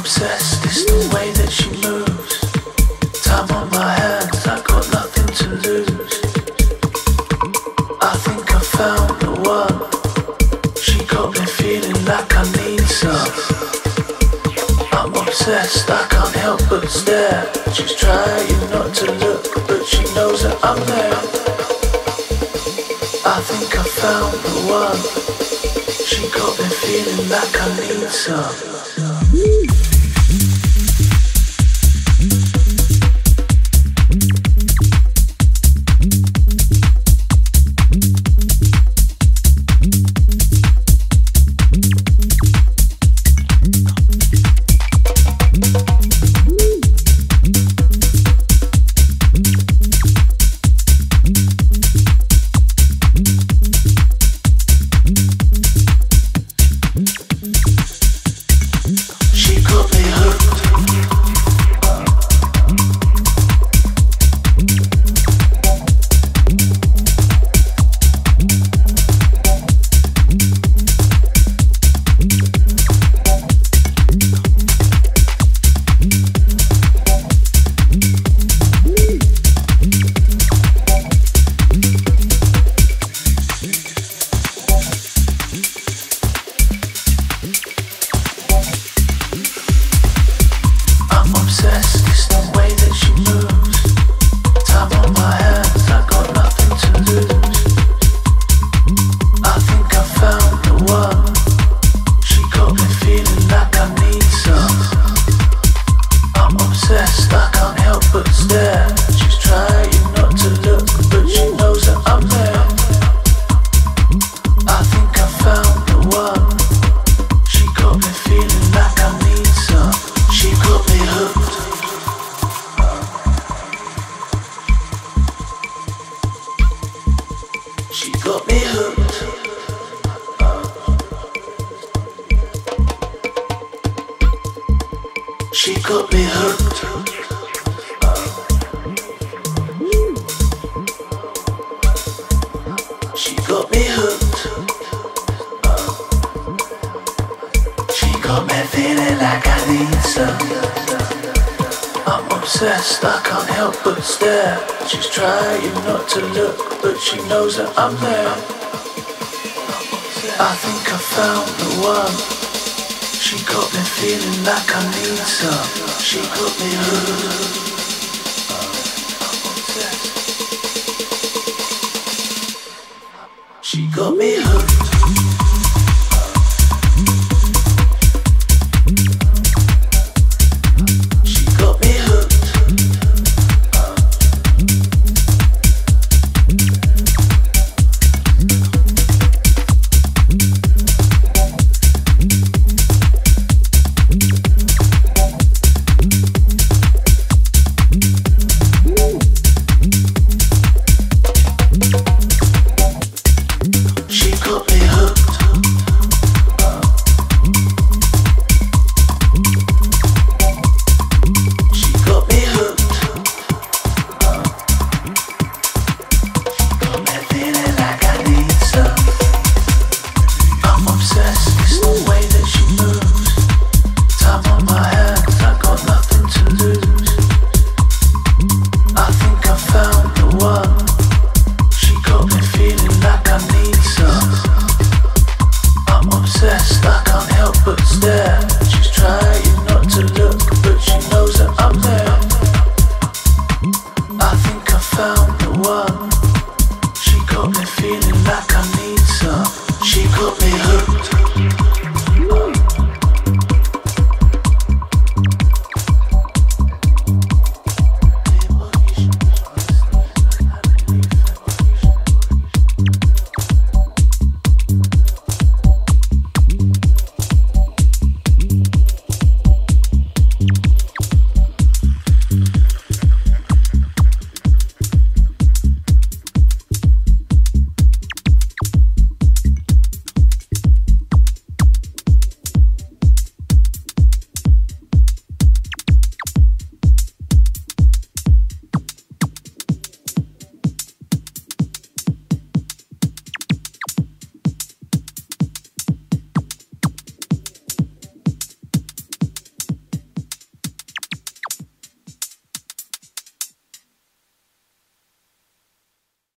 obsessed, it's the way that she moves. Time on my hands, I got nothing to lose. I think I found the one. She got me feeling like I need some. I'm obsessed, I can't help but stare. She's trying not to look, but she knows that I'm there. I think I found the one. She got me feeling like I need some. I can't help but stare. She's trying not to look, but she knows that I'm there. I think I found the one. She got me feeling like I need some. She got me hooked. She got me hooked.